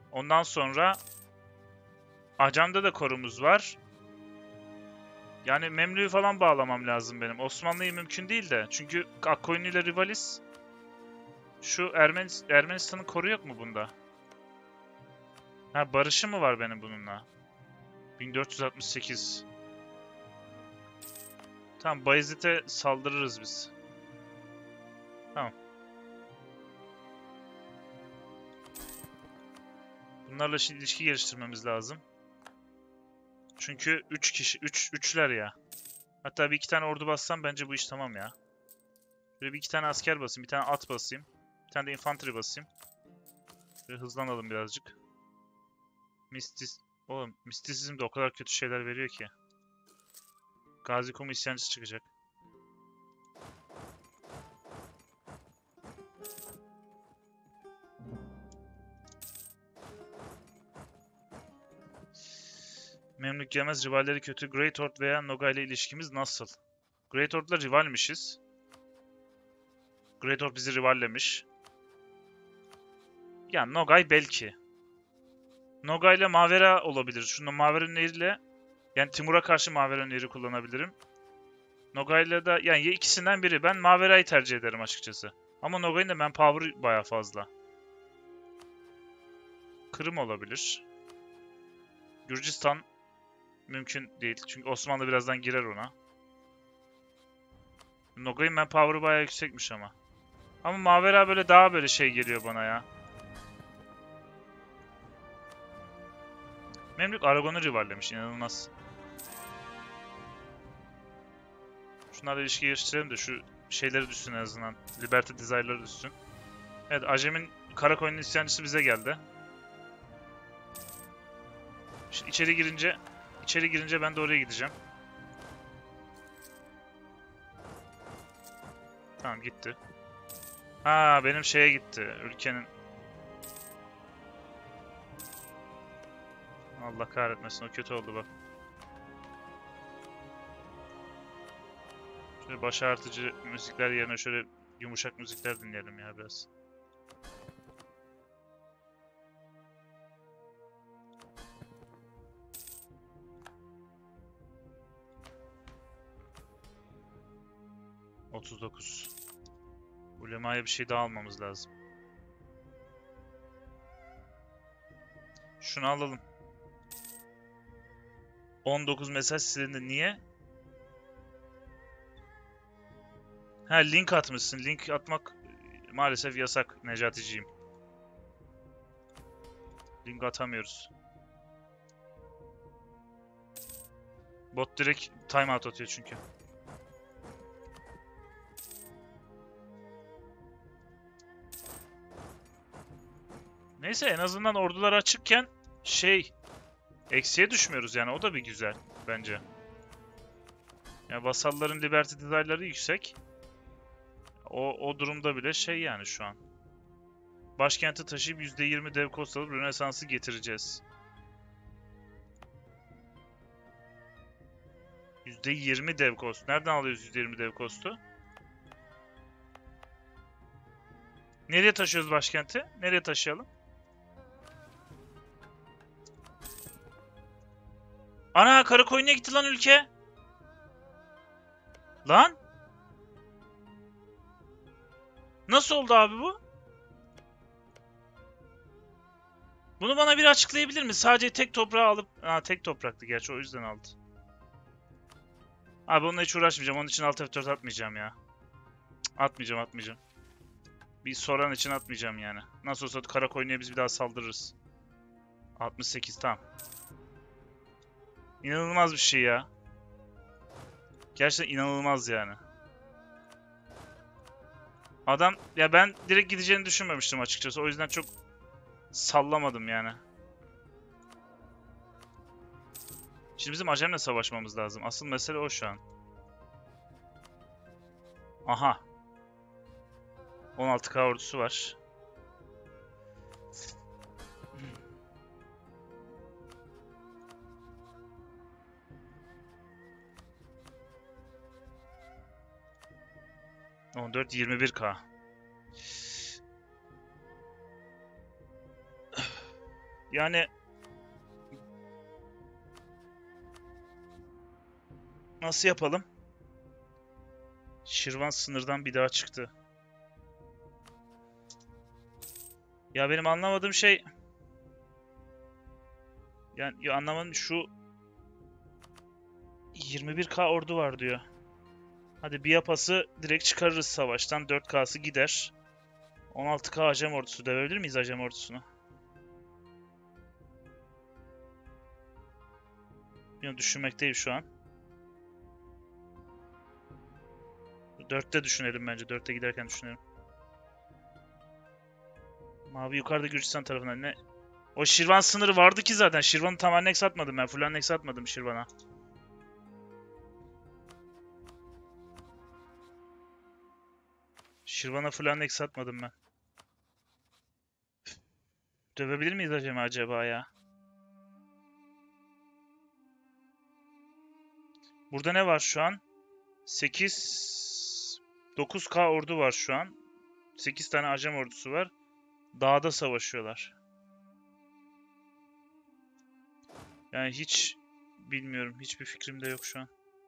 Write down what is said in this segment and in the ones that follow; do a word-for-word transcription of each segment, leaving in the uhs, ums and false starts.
Ondan sonra Acem'de de korumuz var. Yani Memlü'yü falan bağlamam lazım benim. Osmanlı'yı mümkün değil de. Çünkü Akkoyunlu ile rivaliz. Şu Ermenis Ermenistan'ın koru yok mu bunda? Ha, barışı mı var benim bununla? bin dört yüz altmış sekiz. Tamam, Bayezid'e saldırırız biz. Tamam. Bunlarla şimdi ilişki geliştirmemiz lazım. Çünkü üç kişi, üç üçler ya. Hatta bir iki tane ordu bassam bence bu iş tamam ya. Böyle bir iki tane asker basayım, bir tane at basayım. Bir tane de infantry basayım. Böyle hızlanalım birazcık. Mistis... Oğlum, mistisizm de o kadar kötü şeyler veriyor ki. Gazi Kumu isyancısı çıkacak. Memlük gelmez, rivalleri kötü. Great Horde veya Noga ile ilişkimiz nasıl? Great Horde'la rivalmişiz. Great Horde bizi rivallemiş. Yani Nogay belki. Nogay ile Mavera olabilir. Şunda Mavera Nehri'yle, yani Timur'a karşı Mavera Nehri kullanabilirim. Nogay'la da yani ikisinden biri. Ben Mavera'yı tercih ederim açıkçası. Ama Nogay'ın da manpower'ı bayağı fazla. Kırım olabilir. Gürcistan mümkün değil. Çünkü Osmanlı birazdan girer ona. Nogay'ın manpower'ı bayağı yüksekmiş ama. Ama Mavera böyle daha böyle şey geliyor bana ya. Memlük Aragon'u rivallemiş. İnanılmaz. Şunlarla ilişki geliştirelim de şu şeyleri düşsün en azından. Liberty Desire'ları düşsün. Evet, Acem'in Karakoyunlu isyancısı bize geldi. Şimdi içeri girince içeri girince ben de oraya gideceğim. Tamam, gitti. Ha, benim şeye gitti. Ülkenin. Allah kahretmesin, o kötü oldu bak. Şöyle baş ağrıtıcı müzikler yerine şöyle yumuşak müzikler dinleyelim ya biraz. otuz dokuz. Ulema'ya bir şey daha almamız lazım. Şunu alalım. on dokuz mesaj silindi. Niye? Ha, link atmışsın. Link atmak maalesef yasak Necaticiğim. Link atamıyoruz. Bot direkt timeout atıyor çünkü. Neyse, en azından ordular açıkken şey eksiye düşmüyoruz yani, o da bir güzel bence. Yani vasalların liberty desire'ları yüksek. O, o durumda bile şey yani şu an. Başkenti taşıyıp yüzde yirmi dev cost alıp Rönesans'ı getireceğiz. yüzde yirmi dev cost. Nereden alıyoruz yüzde yirmi dev cost'u? Nereye taşıyoruz başkenti? Nereye taşıyalım? Ana, Karakoyun'a gitti lan ülke. Lan? Nasıl oldu abi bu? Bunu bana bir açıklayabilir mi? Sadece tek toprağı alıp... Aa, tek topraktı gerçi, o yüzden aldı. Abi onunla hiç uğraşmayacağım. Onun için alt F dört atmayacağım ya. Cık, atmayacağım atmayacağım. Bir soran için atmayacağım yani. Nasıl olsa Karakoyun'a biz bir daha saldırırız. altmış sekiz, tamam. İnanılmaz bir şey ya. Gerçekten inanılmaz yani. Adam, ya ben direkt gideceğini düşünmemiştim açıkçası. O yüzden çok sallamadım yani. Şimdi bizim Acem'le savaşmamız lazım. Asıl mesele o şu an. Aha. on altı K ordusu var. on dört yirmi bir K. Yani nasıl yapalım? Şirvan sınırdan bir daha çıktı. Ya benim anlamadığım şey... Yani ya anlamadım şu... yirmi bir K ordu var diyor. Hadi bir yapası direkt çıkarırız savaştan. dört K'sı gider. on altı K Acem ordusu. Dövebilir miyiz Acem ordusunu? Bilmiyorum, düşünmekteyim şu an. dörtte düşünelim bence. dörtte giderken düşünelim. Mavi yukarıda Gürcistan tarafından ne? O Şirvan sınırı vardı ki zaten. Şirvan'ı tam annex atmadım ben. Full annex atmadım Şirvan'a. Şirvan'a full annex atmadım ben. Dövebilir miyiz acaba acaba ya? Burada ne var şu an? sekiz dokuz K ordu var şu an. sekiz tane Acem ordusu var. Dağda savaşıyorlar. Yani hiç bilmiyorum. Hiçbir fikrim de yok şu an.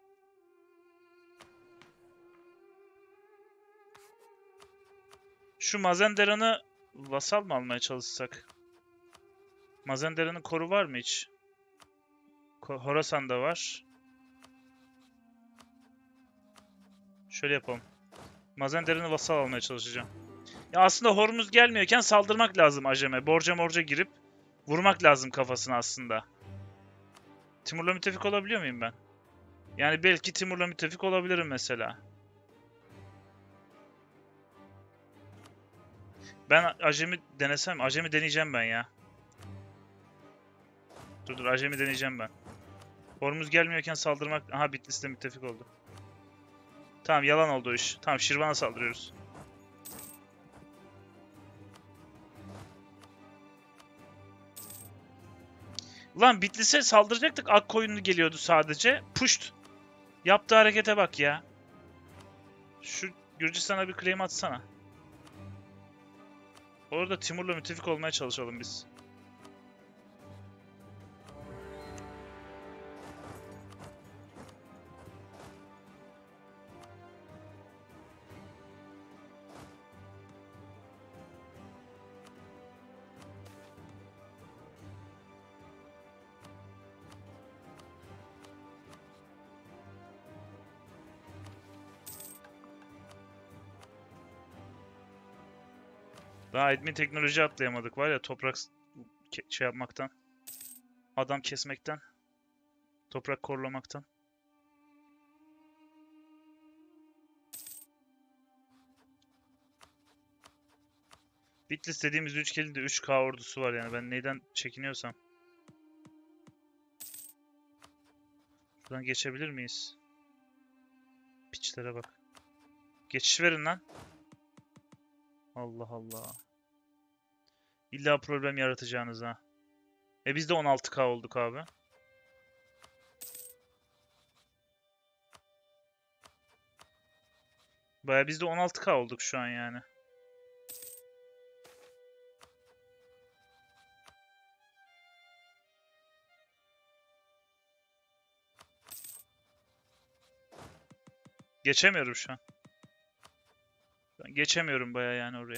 Şu Mazenderan'ı vasal mı almaya çalışsak? Mazenderan'ın koru var mı hiç? Horasan'da var. Şöyle yapalım. Mazenderan'ı vasal almaya çalışacağım. Ya aslında Hormuz gelmiyorken saldırmak lazım Acem'e. Borca morca girip vurmak lazım kafasına aslında. Timur'la müttefik olabiliyor muyum ben? Yani belki Timur'la müttefik olabilirim mesela. Ben Acem'i denesem, Acem'i deneyeceğim ben ya. Dur dur, Acem'i deneyeceğim ben. Hormuz gelmiyorken saldırmak... Aha, Bitlis'le müttefik oldu. Tamam, yalan oldu o iş. Tamam, Şirvan'a saldırıyoruz. Ulan Bitlis'e saldıracaktık. Akkoyunlu geliyordu sadece. Puşt. Yaptığı harekete bak ya. Şu Gürcistan'a bir claim atsana. Orada Timur'la müttefik olmaya çalışalım biz. Daha admin teknoloji atlayamadık var ya, toprak şey yapmaktan. Adam kesmekten. Toprak korlamaktan. Bitlis dediğimiz ülkenin de üç K ordusu var yani, ben neyden çekiniyorsam. Buradan geçebilir miyiz? Piçlere bak. Geçiş verin lan. Allah Allah. İlla problem yaratacağınız ha. E biz de on altı K olduk abi. Baya biz de on altı K olduk şu an yani. Geçemiyorum şu an. Ben geçemiyorum baya yani oraya.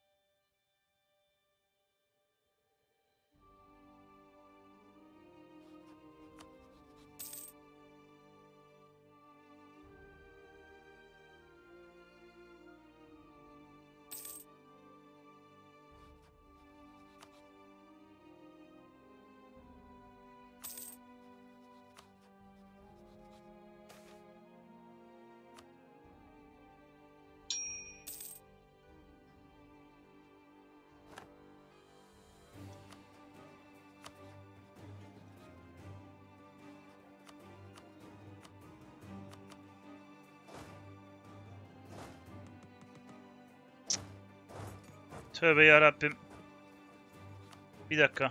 Tövbe yarabbim. Bir dakika.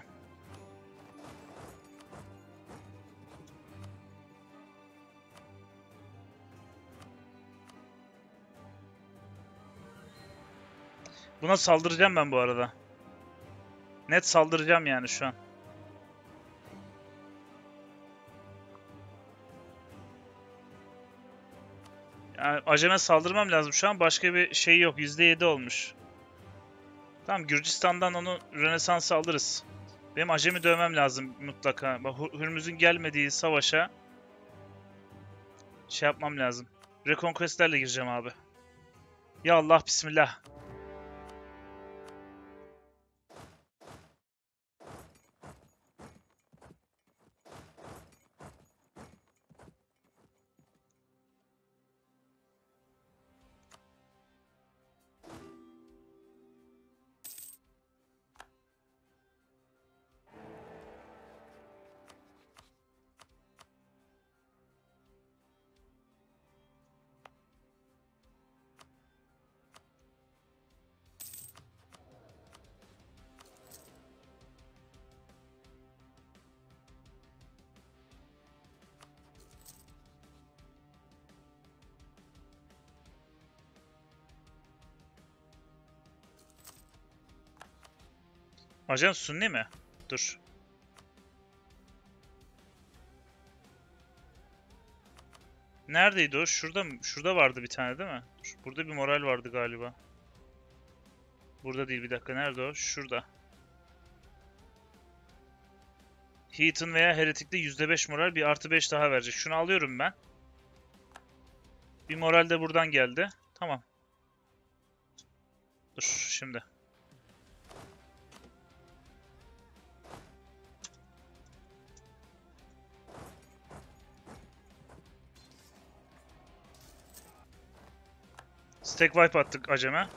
Buna saldıracağım ben bu arada. Net saldıracağım yani şu an. Yani aceme saldırmam lazım şu an. Başka bir şey yok. yüzde yedi olmuş. Tamam, Gürcistan'dan onu Rönesans'a alırız. Benim acemi dövmem lazım mutlaka. Bak, Hürmüz'ün gelmediği savaşa şey yapmam lazım. Reconquest'lerle gireceğim abi. Ya Allah, bismillah. Ajan Sunni mi? Dur. Neredeydi o? Şurada mı? Şurada vardı bir tane değil mi? Burada bir moral vardı galiba. Burada değil, bir dakika. Nerede o? Şurada. Heathen veya Heretic'te yüzde beş moral, bir artı beş daha verecek. Şunu alıyorum ben. Bir moral de buradan geldi. Tamam. Dur şimdi. Stack wipe attık aceme.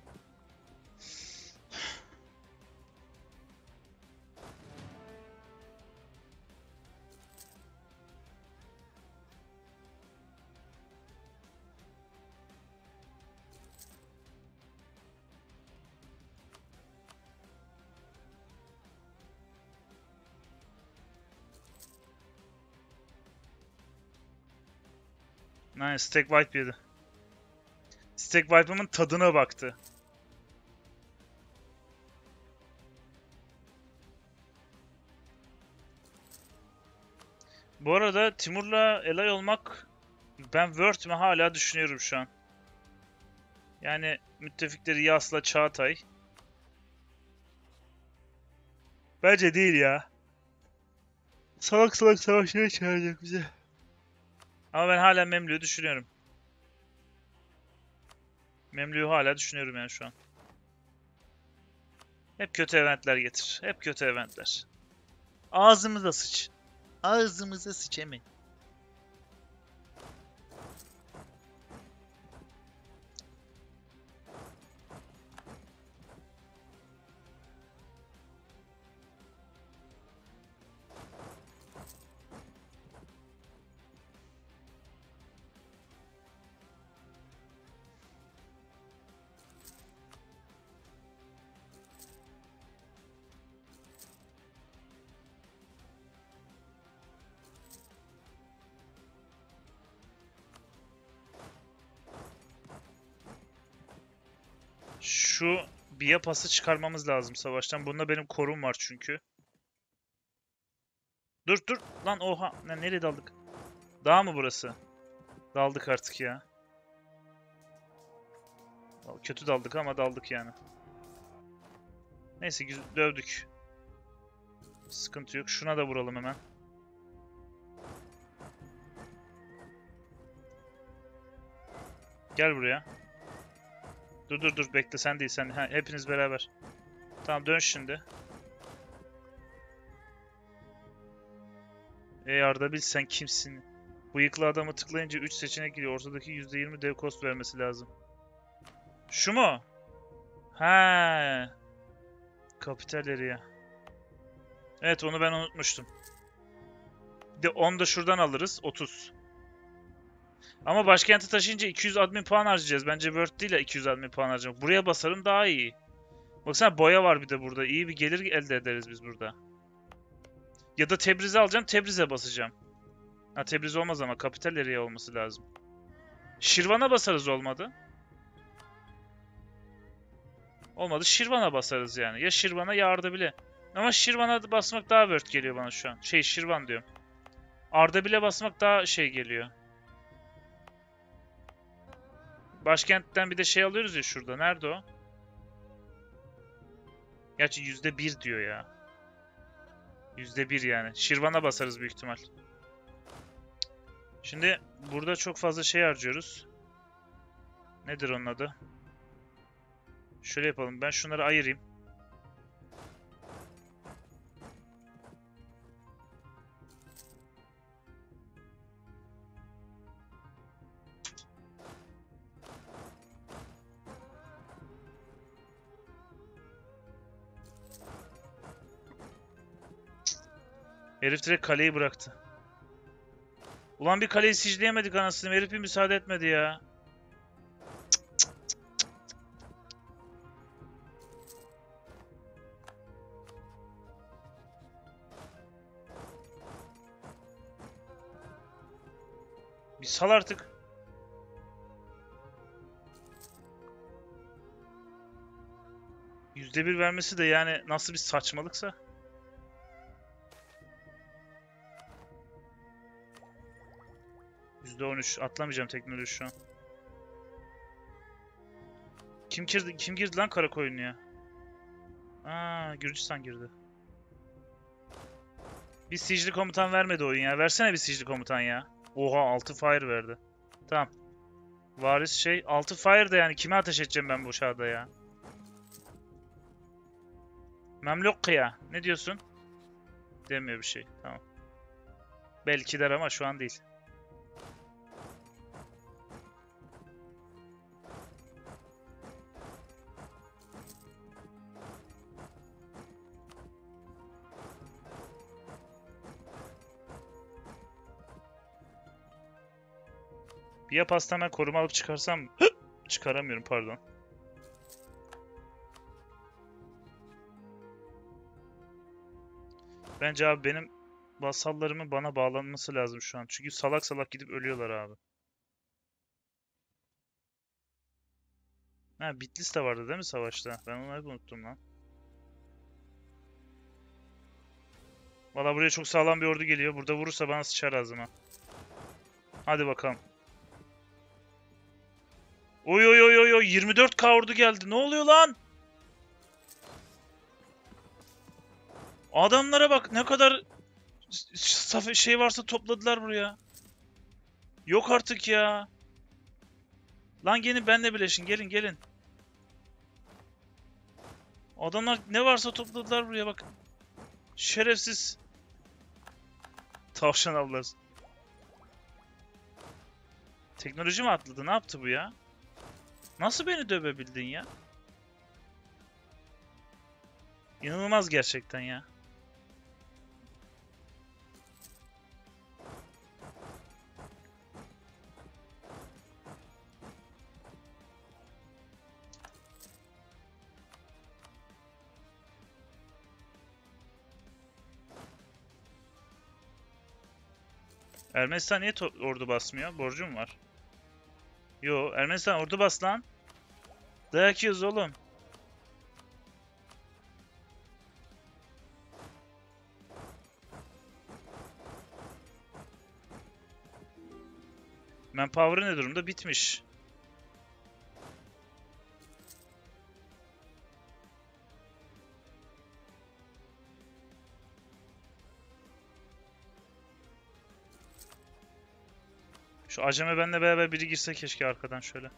Aynen, stack wipe yedi. Stack wipe'ımın tadına baktı. Bu arada Timur'la alay olmak, ben Word mi hala düşünüyorum şu an. Yani müttefikleri Yas'la Çağatay. Bence değil ya. Salak salak savaşlara çağıracak bize. Ama ben hala Memlü'yü düşünüyorum. Memlü'yü hala düşünüyorum yani şu an. Hep kötü eventler getir. Hep kötü eventler. Ağzımıza sıç. Ağzımıza sıç emin. Şu Biya pası çıkarmamız lazım savaştan. Bunda benim korum var çünkü. Dur dur lan, oha. Ne, nereye daldık? Dağ mı burası? Daldık artık ya. Kötü daldık ama daldık yani. Neyse, dövdük. Sıkıntı yok. Şuna da vuralım hemen. Gel buraya. Dur dur dur, bekle, sen değil sen. Ha, hepiniz beraber. Tamam, dön şimdi. Ey Arda, bil sen kimsin? Bıyıklı adamı tıklayınca üç seçenek gidiyor. Ortadaki yüzde yirmi dev cost vermesi lazım. Şu mu? Ha. Kapital area. Evet, onu ben unutmuştum. Bir de on da şuradan alırız. otuz. Ama başkenti taşıyınca iki yüz admin puan harcayacağız. Bence Word değil de iki yüz admin puan harcamak. Buraya basarım daha iyi. Baksana, boya var bir de burada. İyi bir gelir elde ederiz biz burada. Ya da Tebriz'i alacağım. Tebriz'e basacağım. Ha, Tebriz olmaz ama kapital area olması lazım. Şirvan'a basarız olmadı. Olmadı Şirvan'a basarız yani. Ya Şirvan'a ya Ardabil'e. Ama Şirvan'a basmak daha worth geliyor bana şu an. Şey Şirvan diyorum. Ardabil'e basmak daha şey geliyor. Başkentten bir de şey alıyoruz ya şurada. Nerede o? Gerçi yüzde bir diyor ya. yüzde bir yani. Şirvan'a basarız büyük ihtimal. Şimdi burada çok fazla şey harcıyoruz. Nedir onun adı? Şöyle yapalım. Ben şunları ayırayım. Herif direkt kaleyi bıraktı. Ulan bir kaleyi sicleyemedik anasını. Herif bir müsaade etmedi ya. Bir sal artık. yüzde bir vermesi de yani nasıl bir saçmalıksa. yüzde on üç. Atlamayacağım teknoloji şu an. Kim girdi, kim girdi lan Karakoyunlu'ya? Aa, Gürcistan girdi. Bir sicili komutan vermedi oyun ya. Versene bir sicili komutan ya. Oha altı fire verdi. Tamam. Varis şey altı fire da yani kime ateş edeceğim ben bu şahada ya? Memlokya. Ne diyorsun? Demiyor bir şey. Tamam. Belki der ama şu an değil. Bir ya pastan ben koruma alıp çıkarsam... Çıkaramıyorum pardon. Bence abi benim vasallarımın bana bağlanması lazım şu an. Çünkü salak salak gidip ölüyorlar abi. Ha Bitlis de vardı değil mi savaşta? Ben onu hep unuttum lan. Valla buraya çok sağlam bir ordu geliyor. Burada vurursa bana sıçar ağzıma. Hadi bakalım. Oy oy oy oy oy yirmi dört K ordu geldi. Ne oluyor lan? Adamlara bak ne kadar şey varsa topladılar buraya. Yok artık ya. Lan gelin benle birleşin. Gelin gelin. Adamlar ne varsa topladılar buraya bak. Şerefsiz. Tavşan avlar. Teknoloji mi atladı? Ne yaptı bu ya? Nasıl beni dövebildin ya? İnanılmaz gerçekten ya. Ermenistan niye ordu basmıyor? Borcu mu var? Yo, Ermenistan ordu bas lan. Dayak yiyoruz oğlum. Manpower'ı ne durumda? Bitmiş. Şu aceme benle beraber biri girse keşke arkadan şöyle.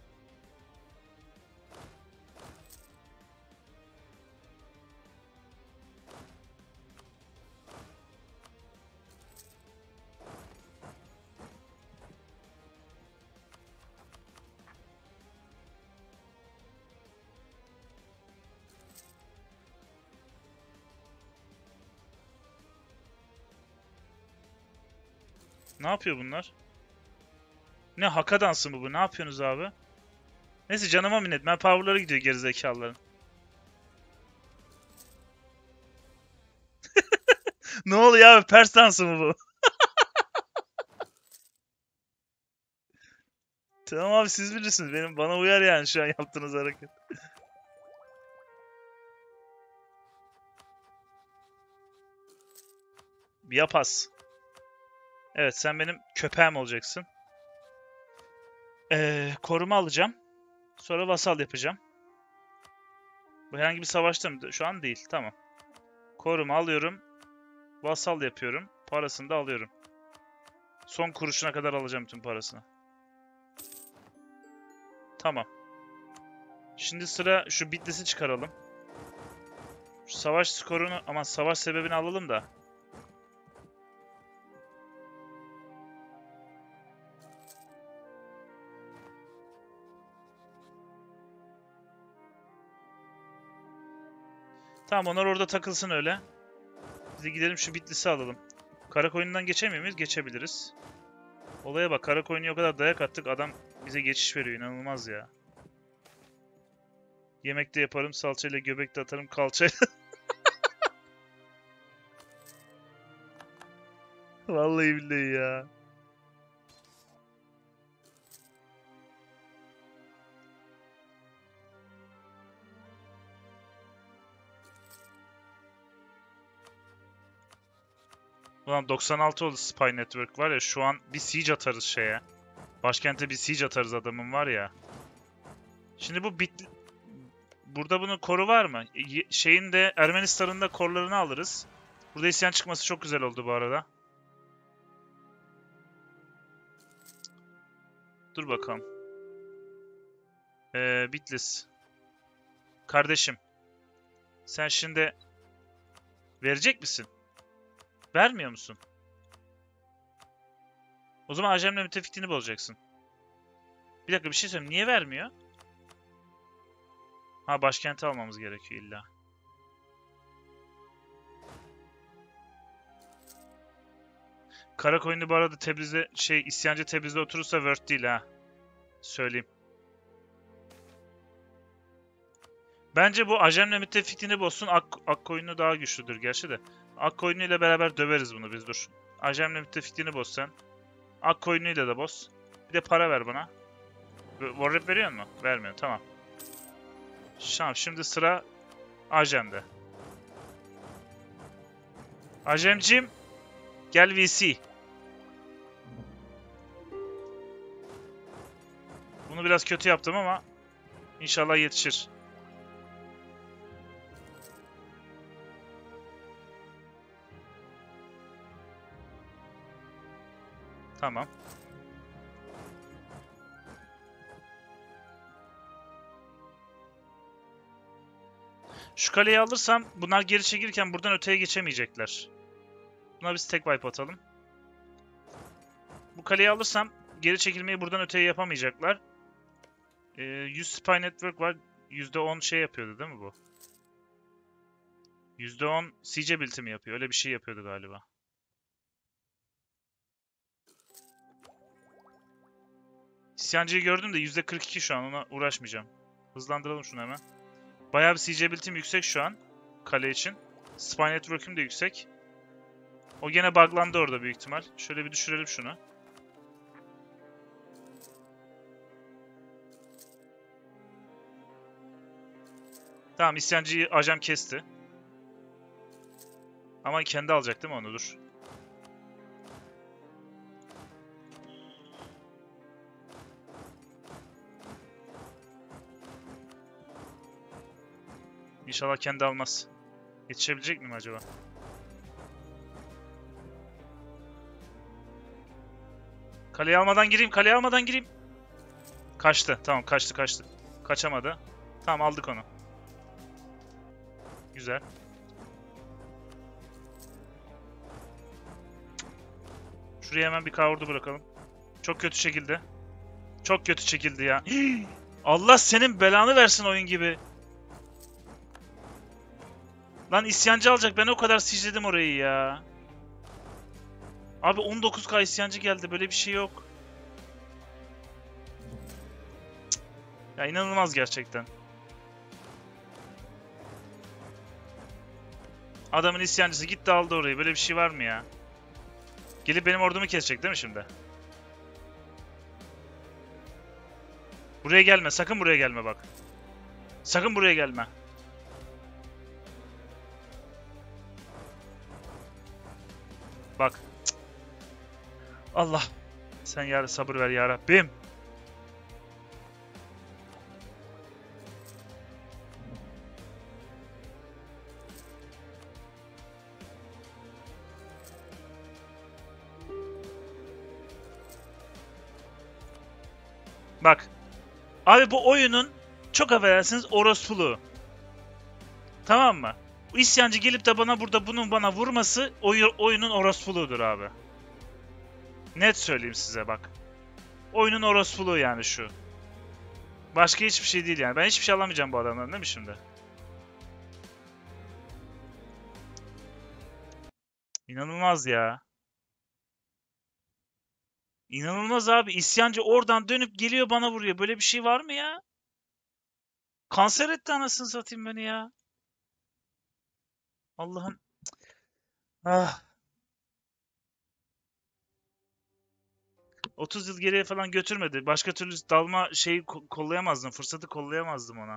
Ne yapıyor bunlar? Ne haka dansı mı bu? Ne yapıyorsunuz abi? Neyse canıma minnet. Manpower'lara gidiyor gerizekalıların. Ne oluyor abi? Pers dansı mı bu? Tamam abi siz bilirsiniz. Benim bana uyar yani şu an yaptığınız hareket. Yapaz. Evet, sen benim köpeğim olacaksın. Ee, koruma alacağım. Sonra vasal yapacağım. Bu herhangi bir savaşta mı? Şu an değil. Tamam. Koruma alıyorum. Vasal yapıyorum. Parasını da alıyorum. Son kuruşuna kadar alacağım tüm parasını. Tamam. Şimdi sıra şu Bitlis'i çıkaralım. Şu savaş skorunu, aman savaş sebebini alalım da. Tamam, onlar orada takılsın öyle. Biz de gidelim şu Bitlis'i alalım. Karakoyun'dan geçemiyor muyuz? Geçebiliriz. Olaya bak, Karakoyun'a o kadar dayak attık, adam bize geçiş veriyor, inanılmaz ya. Yemek de yaparım, salçayla göbek de atarım, kalçayla. Vallahi billahi ya. Ulan doksan altı oldu Spy Network var ya, şu an bir siege atarız şeye. Başkente bir siege atarız adamın var ya. Şimdi bu bit... Burada bunun koru var mı? Y- Şeyin de Ermenistan'ın da korlarını alırız. Burada isyan çıkması çok güzel oldu bu arada. Dur bakalım. Ee, Bitlis. Kardeşim. Sen şimdi verecek misin? Vermiyor musun? O zaman Ajem'le müttefikliğini bozacaksın. Bir dakika, bir şey söyleyeyim. Niye vermiyor? Ha, başkenti almamız gerekiyor illa. Karakoyunlu bu arada Tebriz'de şey isyancı Tebriz'de oturursa Word değil ha. Söyleyeyim. Bence bu Ajem'le müttefikliğini bozsun. Ak, Akkoyunlu daha güçlüdür gerçi de. Akkoyunlu ile beraber döveriz bunu biz, dur. Ajem'le müttefikliğini boz sen. Akkoyunlu ile de boz. Bir de para ver bana. Warrap veriyor mu? Vermiyor, tamam. Tamam, şimdi sıra Ajem'de. Ajem'cim gel V C. Bunu biraz kötü yaptım ama inşallah yetişir. Tamam. Şu kaleyi alırsam bunlar geri çekilirken buradan öteye geçemeyecekler. Buna biz tek wipe atalım. Bu kaleyi alırsam geri çekilmeyi buradan öteye yapamayacaklar. Ee, yüz Spy Network var. yüzde on şey yapıyordu değil mi bu? yüzde on siege ability mi yapıyor? Öyle bir şey yapıyordu galiba. İsyancıyı gördüm de yüzde kırk iki şu an, ona uğraşmayacağım. Hızlandıralım şunu hemen. Bayağı bir siege ability'm yüksek şu an. Kale için. Spy Network'üm de yüksek. O gene buglandı orada büyük ihtimal. Şöyle bir düşürelim şunu. Tamam, isyancıyı ajan kesti. Ama kendi alacak değil mi onu? Dur. İnşallah kendi almaz. Yetişebilecek miyim acaba? Kaleyi almadan gireyim, kaleyi almadan gireyim. Kaçtı. Tamam, kaçtı kaçtı. Kaçamadı. Tamam, aldık onu. Güzel. Şuraya hemen bir kavurdu bırakalım. Çok kötü şekilde. Çok kötü çekildi ya. Allah senin belanı versin oyun gibi. Lan isyancı alacak. Ben o kadar sicledim orayı ya. Abi on dokuz K isyancı geldi. Böyle bir şey yok. Cık. Ya inanılmaz gerçekten. Adamın isyancısı gitti aldı orayı. Böyle bir şey var mı ya? Gelip benim ordumu kesecek değil mi şimdi? Buraya gelme. Sakın buraya gelme bak. Sakın buraya gelme. Bak. Cık. Allah. Sen ya sabır ver ya Rabbim. Bak. Abi bu oyunun çok affedersiniz orospuluğu. Tamam mı? Bu isyancı gelip de bana burada bunun bana vurması oy oyunun orospuluğudur abi. Net söyleyeyim size bak. Oyunun orospuluğu yani şu. Başka hiçbir şey değil yani. Ben hiçbir şey alamayacağım bu adamdan değil mi şimdi? İnanılmaz ya. İnanılmaz abi. İsyancı oradan dönüp geliyor bana vuruyor. Böyle bir şey var mı ya? Kanser etti anasını satayım beni ya. Allah'ım. Ah. otuz yıl geriye falan götürmedi. Başka türlü dalma şeyi ko kollayamazdım. Fırsatı kollayamazdım ona.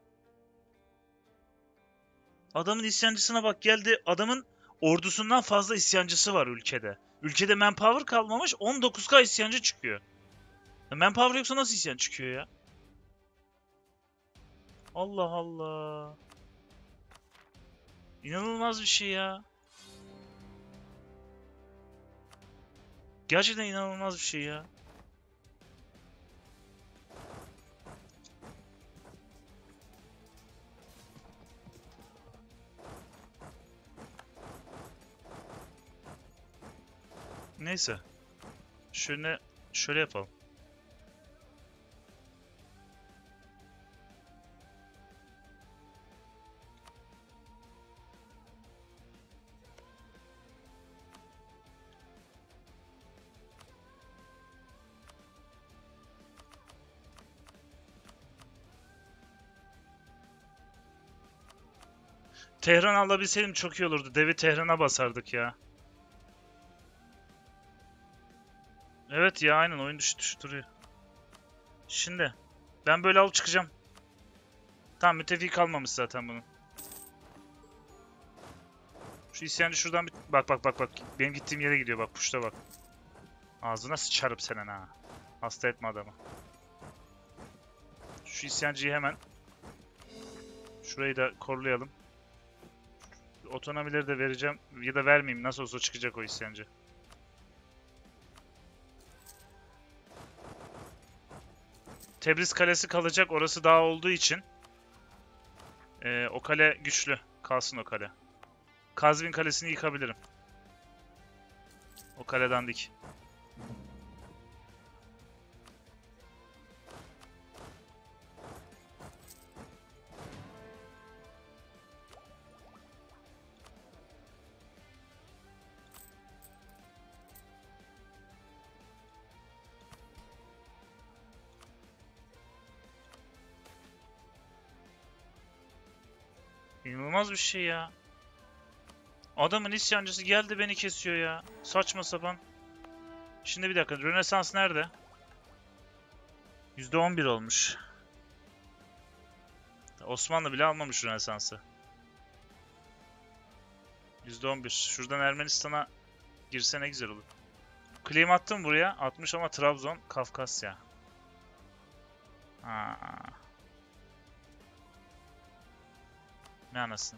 Adamın isyancısına bak geldi. Adamın ordusundan fazla isyancısı var ülkede. Ülkede manpower kalmamış. on dokuz K isyancı çıkıyor. Ya manpower yoksa nasıl isyan çıkıyor ya? Allah Allah. İnanılmaz bir şey ya. Gerçekten inanılmaz bir şey ya. Neyse. Şöyle şöyle yapalım. Tehran alabilseydim çok iyi olurdu. Devi Tehran'a basardık ya. Evet ya aynen oyun düş düş duruyor. Şimdi ben böyle alıp çıkacağım. Tamam müttefik kalmamış zaten bunun. Şu isyancı şuradan bir... Bak bak bak bak. Benim gittiğim yere gidiyor bak. Puşta bak. Ağzına sıçarım senin ha. Hasta etme adamı. Şu isyancıyı hemen... Şurayı da korlayalım. Otonomileri de vereceğim. Ya da vermeyeyim. Nasıl olsa çıkacak o isyancı. Tebriz Kalesi kalacak. Orası daha olduğu için. Ee, o kale güçlü. Kalsın o kale. Kazvin Kalesi'ni yıkabilirim. O kaleden dik. İnanılmaz bir şey ya. Adamın isyancısı geldi beni kesiyor ya. Saçma sapan. Şimdi bir dakika. Rönesans nerede? yüzde on bir olmuş. Osmanlı bile almamış Rönesans'ı. yüzde on bir. Şuradan Ermenistan'a girse ne güzel olur. Claim attım buraya. atmış ama Trabzon, Kafkasya. Ha. Ne anasını.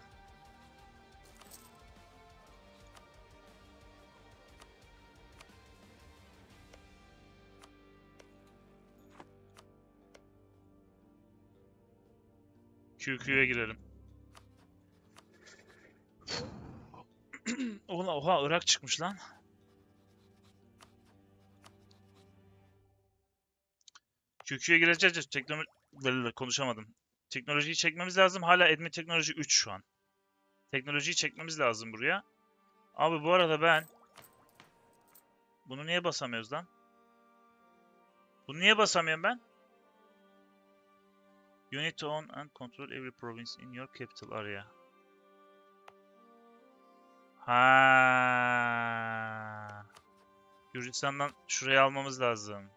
Q Q'ya girelim. Oha, oha Irak çıkmış lan. Q Q'ya gireceğiz. Teknoloji... Konuşamadım. Teknolojiyi çekmemiz lazım. Hala admin teknoloji üç şu an. Teknolojiyi çekmemiz lazım buraya. Abi bu arada ben... Bunu niye basamıyoruz lan? Bunu niye basamıyorum ben? You need to own and control every province in your capital area. Ha. Gürcistan'dan şuraya almamız lazım.